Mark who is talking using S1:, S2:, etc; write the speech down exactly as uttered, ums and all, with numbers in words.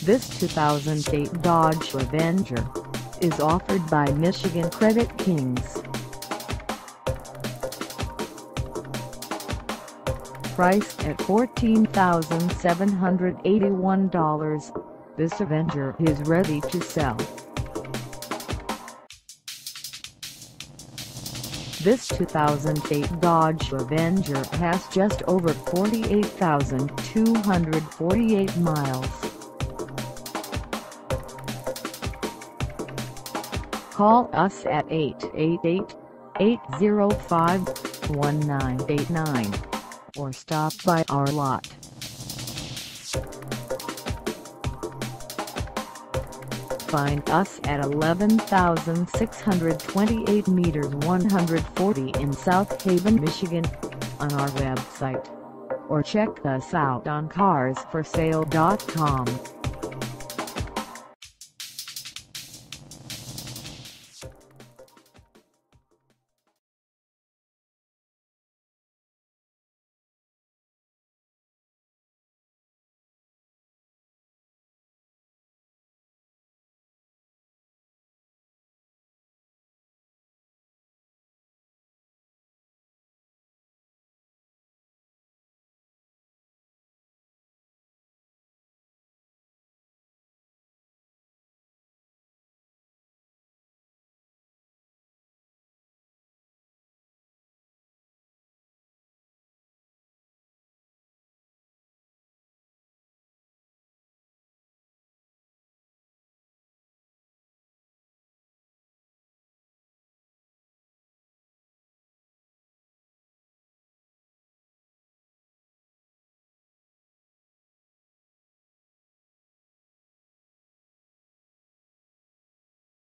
S1: This two thousand eight Dodge Avenger is offered by Michigan Credit Kings. Priced at fourteen thousand seven hundred eighty-one dollars, this Avenger is ready to sell. This two thousand eight Dodge Avenger has just over forty-eight thousand two hundred forty-eight miles. Call us at eight eight eight, eight zero five, one nine eight nine or stop by our lot. Find us at eleven thousand six hundred twenty-eight meters one hundred forty in South Haven, Michigan, on our website, or check us out on cars for sale dot com.